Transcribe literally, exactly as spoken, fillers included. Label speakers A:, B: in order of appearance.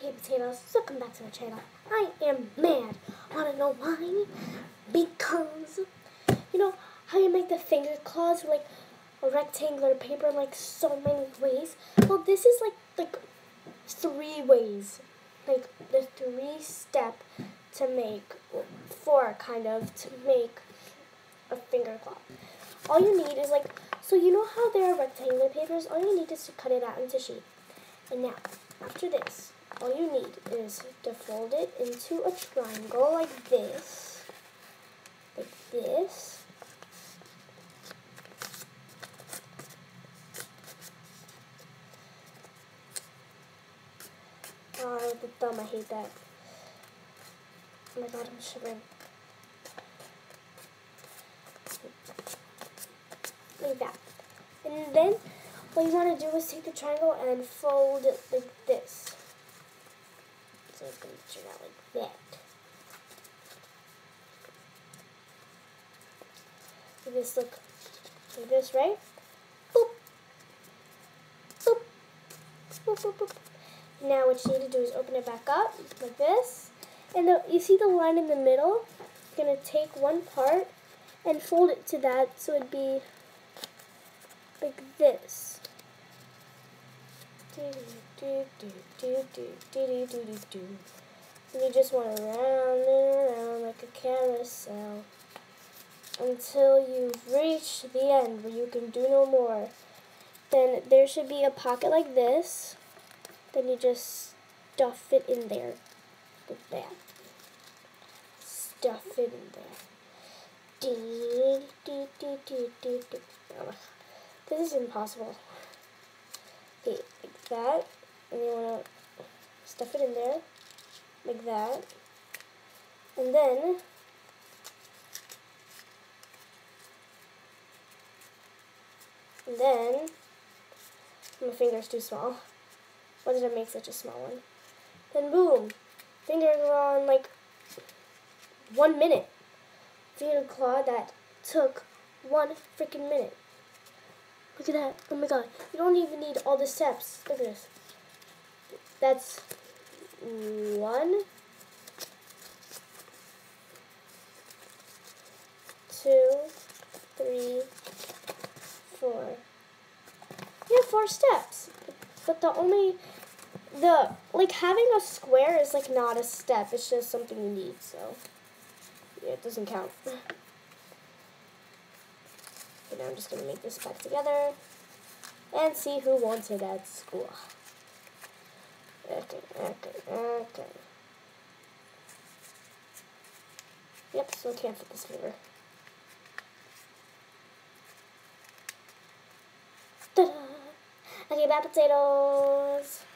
A: Hey potatoes, welcome back to the channel. I am mad. Wanna know why? Because, you know how you make the finger claws like a rectangular paper like so many ways? Well, this is like, like three ways. Like the three step to make, well, four kind of, to make a finger claw. All you need is like, so you know how there are rectangular papers? All you need is to cut it out into shape. And now, after this, all you need is to fold it into a triangle like this, like this, oh, the thumb, I hate that. Oh my god, I'm shivering. Like that. And then, what you want to do is take the triangle and fold it like this. So it's going to turn out like that. Like this, look. Like this, right? Boop. Boop. Boop, boop, boop. Now what you need to do is open it back up, like this. And the, you see the line in the middle? You're going to take one part and fold it to that so it'd be like this. Do, do, do, do, do, do, do, do, do, do. And you just want to round and around like a carousel until you've reached the end where you can do no more. Then there should be a pocket like this. Then you just stuff it in there like that. Stuff it in there. Do, do, do, do, do, do. Ugh. This is impossible. Okay, like that, and you want to stuff it in there, like that, and then and then my finger's too small. Why did I make such a small one? Then boom, fingers are on like one minute. Finger claw that took one freaking minute. Look at that. Oh my god. You don't even need all the steps. Look at this. That's one, two, three, four. You have four steps. But the only, the, like having a square is like not a step. It's just something you need. So, yeah, it doesn't count. Now I'm just going to make this back together and see who wants it at school. Okay, okay, okay. Yep, still can't fit this finger. Ta-da! Okay, bye potatoes.